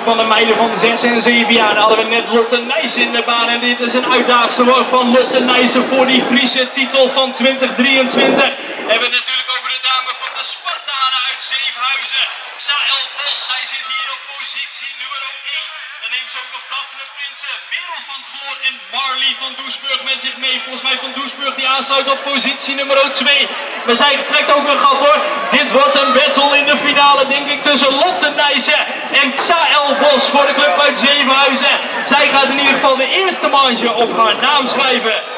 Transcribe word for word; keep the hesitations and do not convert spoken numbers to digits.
van de meiden van zes en zeven jaar. Dan hadden we net Lotte Nijs in de baan. En dit is een uitdaagster van Lotte Nijssen voor die Friese titel van twintig drieëntwintig. We hebben het natuurlijk over de dame van de Spartanen uit Zevenhuizen. Xaël Bos, zij zit hier op positie nummer één. Dan neemt ze ook nog Daphne Prinsen, Merel van Goor en Marley van Doesburg met zich mee. Volgens mij van Doesburg die aansluit op positie nummer twee. Maar zij trekt ook een gat hoor. Dit wordt een battle in de finale denk ik tussen Lotte Nijssen en Xaël Bos voor de club uit Zevenhuizen. Zij gaat in ieder geval de eerste manche op haar naam schrijven.